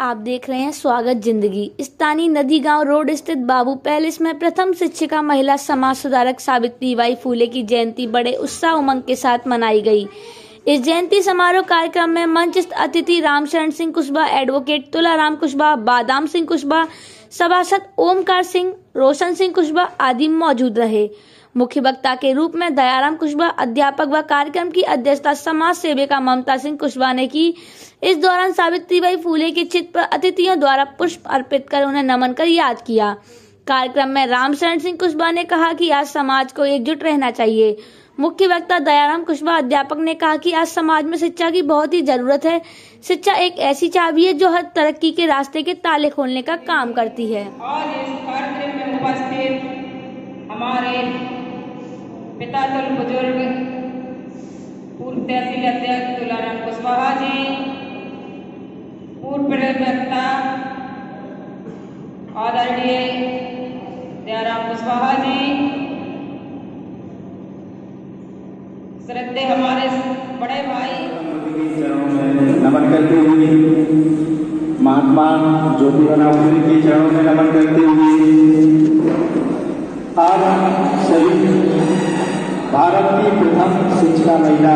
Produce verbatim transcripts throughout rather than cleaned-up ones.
आप देख रहे हैं स्वागत जिंदगी। स्थानीय नदी गांव रोड स्थित बाबू पैलेस में प्रथम शिक्षिका महिला समाज सुधारक सावित्री बाई फूले की जयंती बड़े उत्साह उमंग के साथ मनाई गई। इस जयंती समारोह कार्यक्रम में मंचस्थ अतिथि रामशरण सिंह कुशवाहा, एडवोकेट तुलाराम कुशवाहा, बादाम सिंह कुशवाहा, सभासद ओमकार सिंह, रोशन सिंह कुशवाहा आदि मौजूद रहे। मुख्य वक्ता के रूप में दयाराम कुशवाहा, अध्यापक व कार्यक्रम की अध्यक्षता समाज सेविका ममता सिंह कुशवाहा ने की। इस दौरान सावित्रीबाई फूले के चित्र पर अतिथियों द्वारा पुष्प अर्पित कर उन्हें नमन कर याद किया। कार्यक्रम में रामशरण सिंह कुशवाहा ने कहा कि आज समाज को एकजुट रहना चाहिए। मुख्य वक्ता दयाराम कुशवाहा अध्यापक ने कहा कि आज समाज में शिक्षा की बहुत ही जरूरत है। शिक्षा एक ऐसी चाबी है जो हर तरक्की के रास्ते के ताले खोलने का काम करती है। आज इस कार्यक्रम में उपस्थित हमारे पिता तुल बुजुर्ग पूर्व तहसील अध्यक्ष तुलाराम कुशवाहा जी, पूर्व प्रवक्ता आदरणीय दयाराम कुशवाहा जी, श्रद्धेय हमारे बड़े भाई नमन करते हुए, महात्मा ज्योतिबा फूले के चरणों में नमन करते हुए आज हम सभी भारत की प्रथम शिक्षिका महिला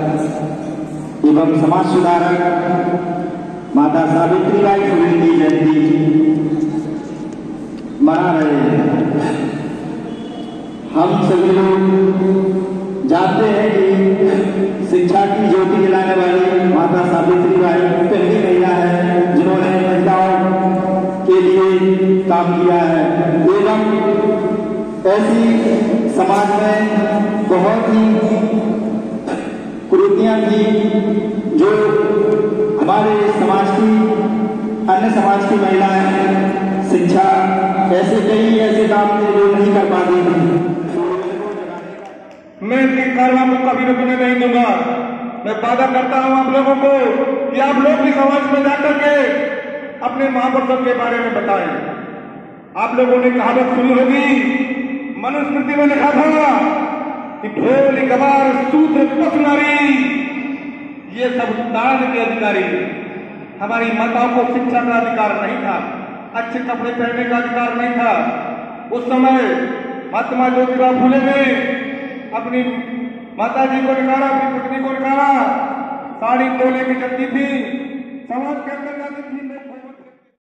एवं समाज सुधारक माता सावित्रीबाई फूले की जयंती मना रहे हैं। हम सभी लोग जानते हैं कि शिक्षा की ज्योति जलाने वाली माता सावित्रीबाई पहली महिला है जिन्होंने महिलाओं के लिए काम किया है एवं ऐसी समाज में बहुत ही कुरीतियां थी जो हमारे समाज की अन्य समाज की महिलाएं शिक्षा ऐसे कई ऐसे काम थे जो नहीं कर पाती थी। मैं इनकी कार्रवाई को कभी रुकने नहीं दूंगा। मैं वादा करता हूं आप लोगों को कि आप लोग भी समाज में जाकर के अपने महापुरुषों के बारे में बताएं। आप लोगों ने कहावत सुनी होगी, मनुस्मृति में लिखा था कि ढोल गवार सूत्र पशु नारी, ये सब दान के अधिकारी। हमारी माताओं को शिक्षा का अधिकार नहीं था, अच्छे कपड़े पहनने का अधिकार नहीं था। उस समय महात्मा ज्योतिबा फूले ने अपनी माता जी को निकाला, अपनी पत्नी को निकाला, साड़ी तोले की चलती थी, समाज के अंदर जाती थी।